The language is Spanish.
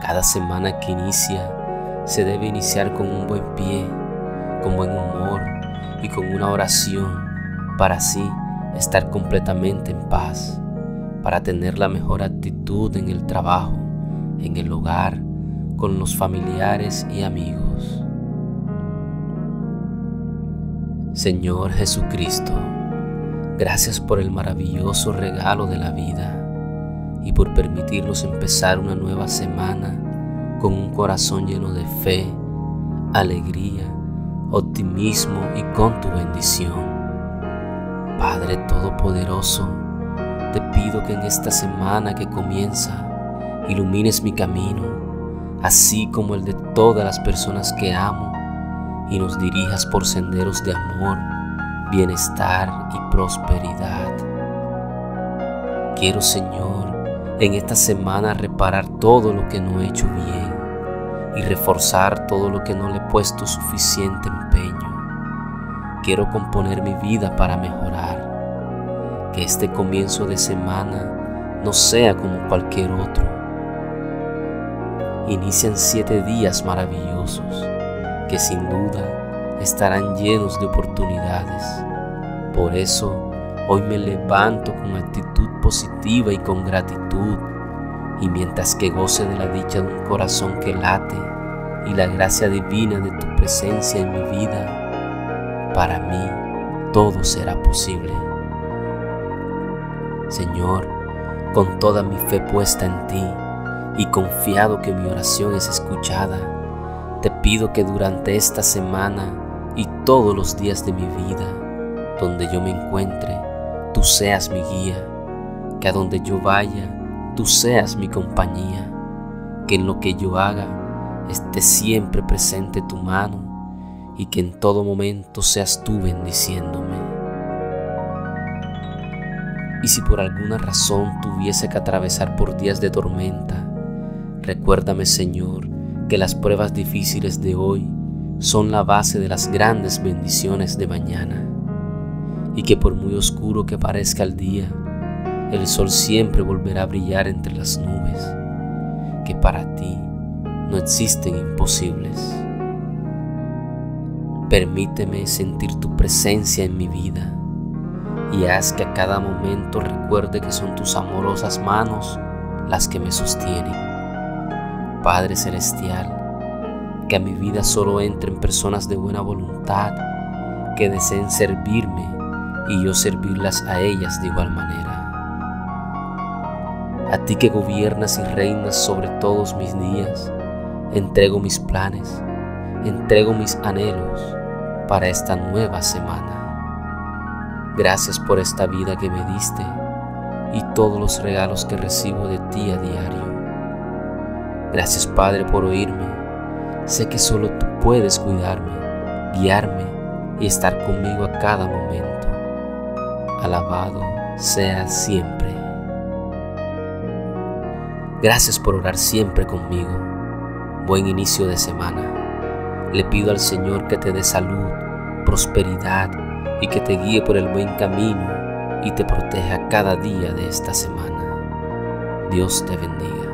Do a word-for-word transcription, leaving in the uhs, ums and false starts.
Cada semana que inicia se debe iniciar con un buen pie, con buen humor y con una oración para así estar completamente en paz, para tener la mejor actitud en el trabajo, en el hogar, con los familiares y amigos. Señor Jesucristo, gracias por el maravilloso regalo de la vida y por permitirnos empezar una nueva semana con un corazón lleno de fe, alegría, optimismo y con tu bendición. Padre Todopoderoso, te pido que en esta semana que comienza ilumines mi camino, así como el de todas las personas que amo, y nos dirijas por senderos de amor, bienestar y prosperidad. Quiero, Señor, en esta semana reparar todo lo que no he hecho bien y reforzar todo lo que no le he puesto suficiente empeño. Quiero componer mi vida para mejorar, que este comienzo de semana no sea como cualquier otro. Inician siete días maravillosos que sin duda estarán llenos de oportunidades. Por eso hoy me levanto con actitud positiva y con gratitud, y mientras que goce de la dicha de un corazón que late y la gracia divina de tu presencia en mi vida, para mí todo será posible. Señor, con toda mi fe puesta en ti y confiado que mi oración es escuchada, te pido que durante esta semana y todos los días de mi vida, donde yo me encuentre, tú seas mi guía, que a donde yo vaya, tú seas mi compañía, que en lo que yo haga esté siempre presente tu mano y que en todo momento seas tú bendiciéndome. Y si por alguna razón tuviese que atravesar por días de tormenta, recuérdame, Señor, que las pruebas difíciles de hoy son la base de las grandes bendiciones de mañana, y que por muy oscuro que parezca el día, el sol siempre volverá a brillar entre las nubes, que para ti no existen imposibles. Permíteme sentir tu presencia en mi vida y haz que a cada momento recuerde que son tus amorosas manos las que me sostienen. Padre Celestial, que a mi vida solo entren personas de buena voluntad, que deseen servirme y yo servirlas a ellas de igual manera. A ti que gobiernas y reinas sobre todos mis días, entrego mis planes, entrego mis anhelos para esta nueva semana. Gracias por esta vida que me diste y todos los regalos que recibo de ti a diario. Gracias, Padre, por oírme. Sé que solo tú puedes cuidarme, guiarme y estar conmigo a cada momento. Alabado sea siempre. Gracias por orar siempre conmigo. Buen inicio de semana. Le pido al Señor que te dé salud, prosperidad y que te guíe por el buen camino y te proteja cada día de esta semana. Dios te bendiga.